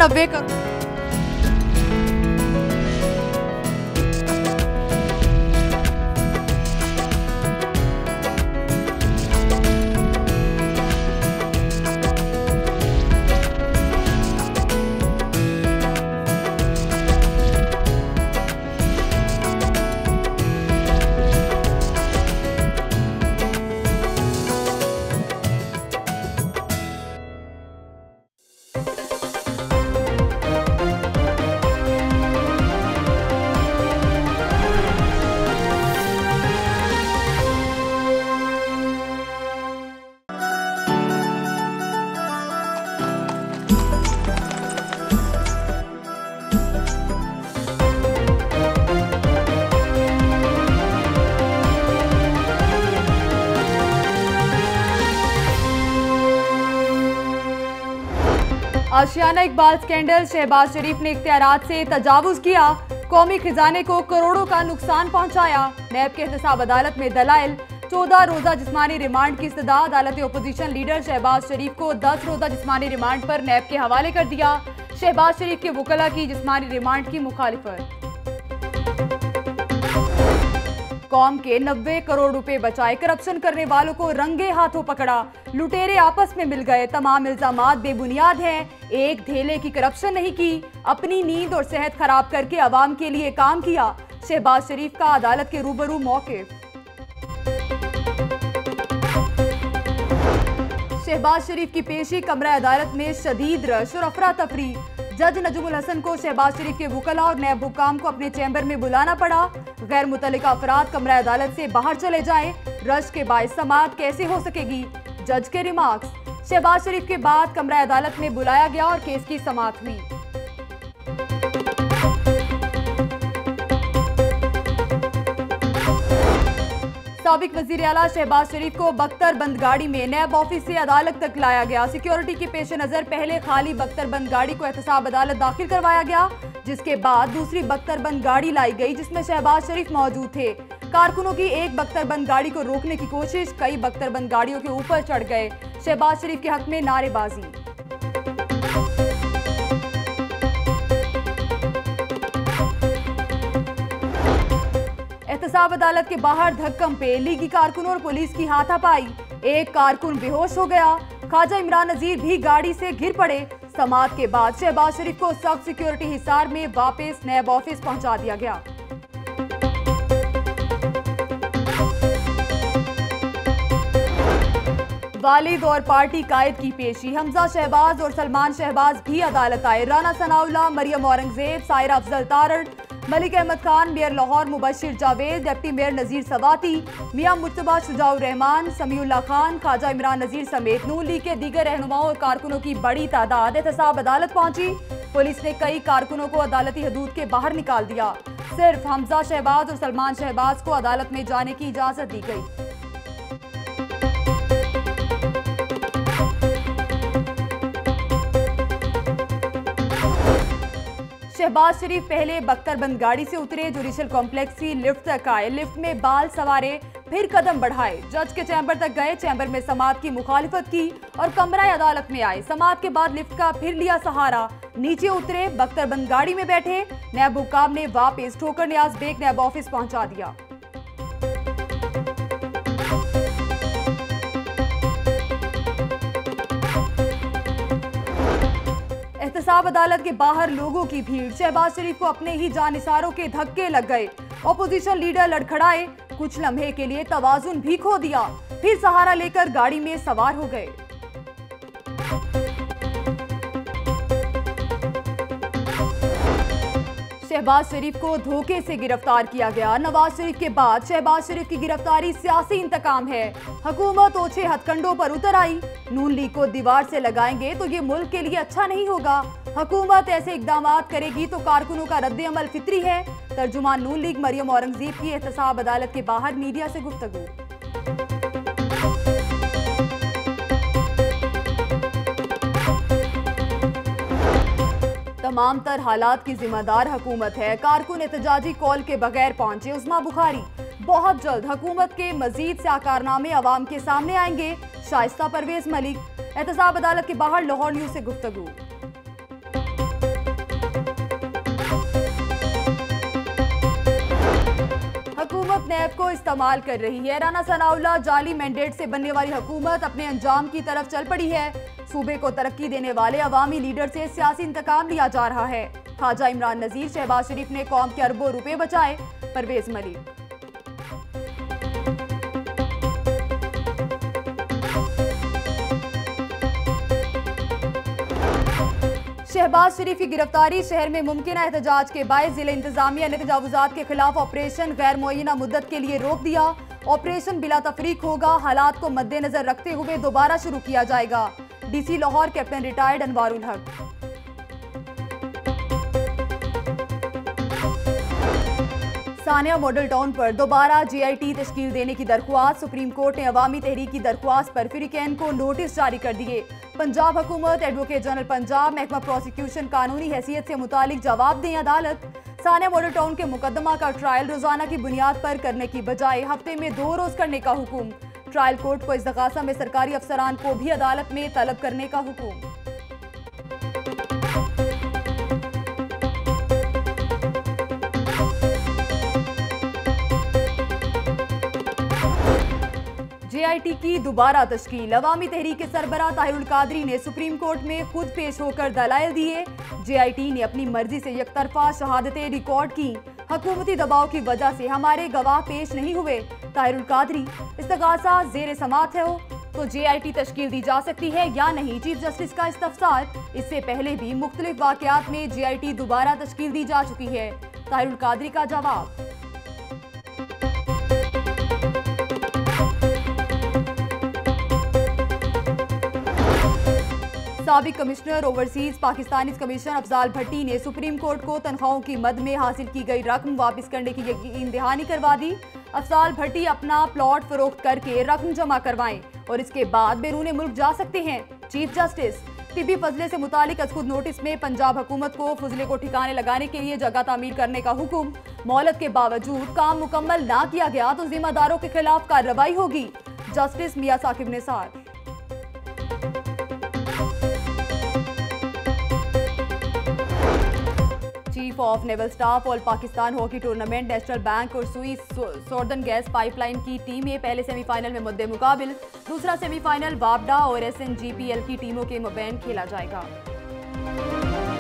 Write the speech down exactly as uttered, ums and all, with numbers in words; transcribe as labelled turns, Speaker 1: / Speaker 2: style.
Speaker 1: नब्बे करोड़ आशियाना इकबाल स्कैंडल। शहबाज शरीफ ने इख्तियारात से तजावुज किया, कौमी खजाने को करोड़ों का नुकसान पहुंचाया। नैब के एहतसाब अदालत में दलाइल। चौदह रोजा जिस्मानी रिमांड की इस्तदा। अदालत ने अपोजिशन लीडर शहबाज शरीफ को दस रोजा जिस्मानी रिमांड पर नैब के हवाले कर दिया। शहबाज शरीफ के वकला की जिस्मानी रिमांड की मुखालिफत। कौम के नब्बे करोड़ रुपए बचाए, करप्शन करने वालों को रंगे हाथों पकड़ा। लुटेरे आपस में मिल गए, तमाम इल्जामात बेबुनियाद हैं। एक धेले की करप्शन नहीं की, अपनी नींद और सेहत खराब करके अवाम के लिए काम किया। शहबाज शरीफ का अदालत के रूबरू मौक़िफ़। शहबाज शरीफ की पेशी कमरा अदालत में शदीद रश और अफरा तफरी। जज नजमुल हसन को शहबाज शरीफ के वकला और नैब हुक्काम को अपने चैम्बर में बुलाना पड़ा। गैर मुतल्लिका अफराद कमरा अदालत से बाहर चले जाएं। रश के बायस समाअत कैसे हो सकेगी? जज के रिमार्क्स। शहबाज शरीफ के बाद कमरा अदालत में बुलाया गया और केस की समाअत हुई। साबिक वजीर आला शहबाज शरीफ को बख्तरबंद गाड़ी में नैब ऑफिस से अदालत तक लाया गया। सिक्योरिटी के पेश नजर पहले खाली बख्तरबंद गाड़ी को एहतसाब अदालत दाखिल करवाया गया, जिसके बाद दूसरी बख्तरबंद गाड़ी लाई गई जिसमें शहबाज शरीफ मौजूद थे। कारकुनों की एक बख्तरबंद गाड़ी को रोकने की कोशिश, कई बख्तरबंद गाड़ियों के ऊपर चढ़ गए। शहबाज शरीफ के हक में नारेबाजी। एहतसाब अदालत के बाहर धक्कम पे लीगी कारकुनों और पुलिस की हाथापाई। एक कारकुन बेहोश हो गया। ख्वाजा इमरान नजीर भी गाड़ी से गिर पड़े। समाअत के बाद शहबाज शरीफ को सख्त सिक्योरिटी हिसार में वापस नैब ऑफिस पहुंचा दिया गया। वालिद और पार्टी कायद की पेशी। हमजा शहबाज और सलमान शहबाज भी अदालत आए। Rana Sanaullah, Maryam Aurangzeb, Saira Afzal Tarar, Malik Ahmad Khan, mayor Lahore Mubashir Javed, deputy mayor Nazir Swati, Mian Murtaba Shujaur Rehman, Samiullah Khan, Khawaja Imran Nazir समेत नून लीग के दीगर रहनुमाओं और कारकुनों की बड़ी तादाद एहतसाब अदालत पहुंची। पुलिस ने कई कारकुनों को अदालती हदूद के बाहर निकाल दिया। सिर्फ हमजा शहबाज और सलमान शहबाज को अदालत में जाने की इजाजत दी गई। शहबाज शरीफ पहले बख्तरबंद गाड़ी से उतरे, जुडिशल कॉम्प्लेक्स की लिफ्ट तक आए। लिफ्ट में बाल सवारे, फिर कदम बढ़ाए, जज के चैम्बर तक गए। चैम्बर में समाअत की मुखालिफत की और कमरा अदालत में आए। समाअत के बाद लिफ्ट का फिर लिया सहारा, नीचे उतरे, बख्तरबंद गाड़ी में बैठे। नैब हुक्काम ने वापस ठोकर न्याज बेग नैब ऑफिस पहुंचा दिया। एहतसाब अदालत के बाहर लोगों की भीड़। शहबाज शरीफ को अपने ही जानिसारों के धक्के लग गए। अपोजिशन लीडर लड़खड़ाए, कुछ लम्हे के लिए तवाजुन भी खो दिया, फिर सहारा लेकर गाड़ी में सवार हो गए। शहबाज शरीफ को धोखे से गिरफ्तार किया गया। नवाज शरीफ के बाद शहबाज शरीफ की गिरफ्तारी सियासी इंतकाम है। हुकूमत ओछे हथकंडों पर उतर आई। नून लीग को दीवार से लगाएंगे तो ये मुल्क के लिए अच्छा नहीं होगा। हुकूमत ऐसे इकदाम करेगी तो कारकुनों का रद्द अमल फितरी है। तर्जुमान नून लीग मरियम औरंगजेब की एहतसाब अदालत के बाहर मीडिया से गुफ्तगू। तमाम तर हालात की जिम्मेदार हुकूमत है। कारकुन एहतजाजी कॉल के बगैर पहुंचे। उज़मा बुखारी, बहुत जल्द हुकूमत के मजीद स्याकारनामे अवाम के सामने आएंगे। शाइस्ता परवेज मलिक, एहतसाब अदालत के बाहर लाहौर न्यूज से गुफ्तगू। नैब को इस्तेमाल कर रही है। राना सनाउल्लाह जाली मैंडेट से बनने वाली हुकूमत अपने अंजाम की तरफ चल पड़ी है। सूबे को तरक्की देने वाले अवामी लीडर से सियासी इंतकाम लिया जा रहा है। ख्वाजा इमरान नजीर, शहबाज शरीफ ने कौम के अरबों रुपए बचाए। परवेज मलिक। शहबाज शरीफ की गिरफ्तारी शहर में मुमकिन एहतजाज के बायस जिले इंतजामिया ने तजावुजात के खिलाफ ऑपरेशन गैर मुअय्यना मुद्दत के लिए रोक दिया। ऑपरेशन बिला तफरीक होगा। हालात को मद्देनजर रखते हुए दोबारा शुरू किया जाएगा। DC Lahore captain retired Anwarul Haq. Sania model town पर दोबारा जे आई टी तश्कील देने की दरख्वास्त। सुप्रीम कोर्ट ने अवामी तहरीक की दरख्वास्त पर फिरिकैन को नोटिस जारी कर दिए। पंजाब हुकूमत, एडवोकेट जनरल पंजाब, महकमा प्रोसिक्यूशन कानूनी हैसियत से मुतालिक जवाब दें अदालत। सानिया मॉडल टाउन के मुकदमा का ट्रायल रोजाना की बुनियाद पर करने की बजाय हफ्ते में दो रोज करने का हुक्म। ट्रायल कोर्ट को इस्तगासा में सरकारी अफसरान को भी अदालत में तलब करने का हुक्म। जे आई टी की दोबारा तश्कील। अवामी तहरीक के सरबराह ताहिरुल कादरी ने सुप्रीम कोर्ट में खुद पेश होकर दलाइल दिए। जे आई टी ने अपनी मर्जी से यकतरफा शहादतें रिकॉर्ड की। हुकूमती दबाव की वजह से हमारे गवाह पेश नहीं हुए। ताहिरुल कादरी, इस्तगासा जेर समात है हो तो जे आई टी तश्कील दी जा सकती है या नहीं। चीफ जस्टिस का इस्तफसार। इससे पहले भी मुख्तलिफ वाकयात में जे आई टी दोबारा तश्कील दी जा चुकी है। ताहिरुल कादरी का जवाब। साबिक commissioner overseas Pakistani commission Afzal Bhatti ने सुप्रीम कोर्ट को तनख्वाहों की मद में हासिल की गई रकम वापस करने की यकीन दहानी करवा दी। अफजाल भट्टी अपना प्लॉट फरोख्त करके रकम जमा करवाएं और इसके बाद बैरून मुल्क जा सकते हैं। चीफ जस्टिस, तिब्बी फजले से मुतालिक खुद नोटिस में पंजाब हुकूमत को फजले को ठिकाने लगाने के लिए जगह तामीर करने का हुक्म। मोहलत के बावजूद काम मुकम्मल ना किया गया तो जिम्मेदारों के खिलाफ कार्रवाई होगी। Justice Mian Saqib Nisar. Chief of naval staff all Pakistan hockey tournament national bank और सुई सोर्दन गैस पाइपलाइन की टीमें पहले सेमीफाइनल में मुद्दे मुकाबिल। दूसरा सेमीफाइनल वापडा और S N G P L की टीमों के मबैन खेला जाएगा।